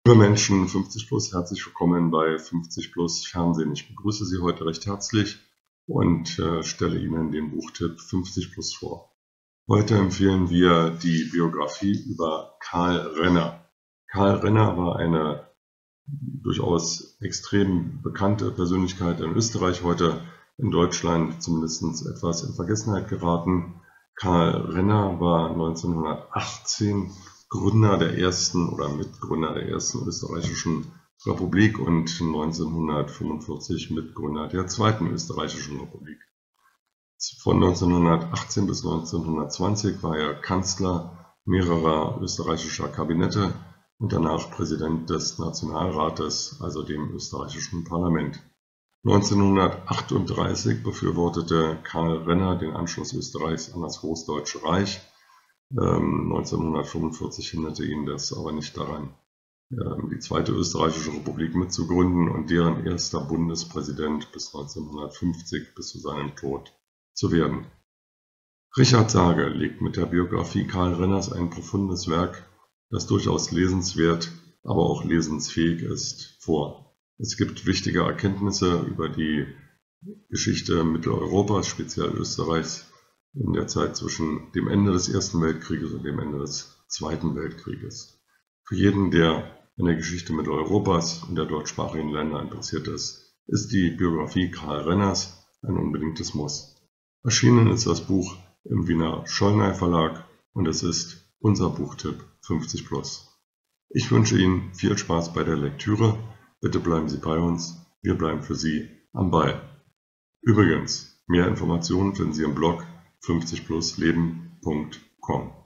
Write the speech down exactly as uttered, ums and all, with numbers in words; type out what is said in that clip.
Liebe Menschen, fünfzig plus, herzlich willkommen bei fünfzig plus Fernsehen. Ich begrüße Sie heute recht herzlich und äh, stelle Ihnen den Buchtipp fünfzig plus vor. Heute empfehlen wir die Biografie über Karl Renner. Karl Renner war eine durchaus extrem bekannte Persönlichkeit in Österreich, heute in Deutschland zumindest etwas in Vergessenheit geraten. Karl Renner war neunzehnhundertachtzehn Gründer der ersten oder Mitgründer der ersten österreichischen Republik und neunzehnhundertfünfundvierzig Mitgründer der zweiten österreichischen Republik. Von neunzehnhundertachtzehn bis neunzehnhundertzwanzig war er Kanzler mehrerer österreichischer Kabinette und danach Präsident des Nationalrates, also dem österreichischen Parlament. neunzehnhundertachtunddreißig befürwortete Karl Renner den Anschluss Österreichs an das Großdeutsche Reich. Ähm, neunzehnhundertfünfundvierzig hinderte ihn das aber nicht daran, ähm, die zweite österreichische Republik mitzugründen und deren erster Bundespräsident bis neunzehnhundertfünfzig, bis zu seinem Tod, zu werden. Richard Sage legt mit der Biografie Karl Renners ein profundes Werk, das durchaus lesenswert, aber auch lesensfähig ist, vor. Es gibt wichtige Erkenntnisse über die Geschichte Mitteleuropas, speziell Österreichs, in der Zeit zwischen dem Ende des Ersten Weltkrieges und dem Ende des Zweiten Weltkrieges. Für jeden, der in der Geschichte Mitteleuropas und der deutschsprachigen Länder interessiert ist, ist die Biografie Karl Renners ein unbedingtes Muss. Erschienen ist das Buch im Wiener Schollnay Verlag und es ist unser Buchtipp fünfzig plus. Ich wünsche Ihnen viel Spaß bei der Lektüre. Bitte bleiben Sie bei uns. Wir bleiben für Sie am Ball. Übrigens, mehr Informationen finden Sie im Blog fünfzig plus leben punkt com.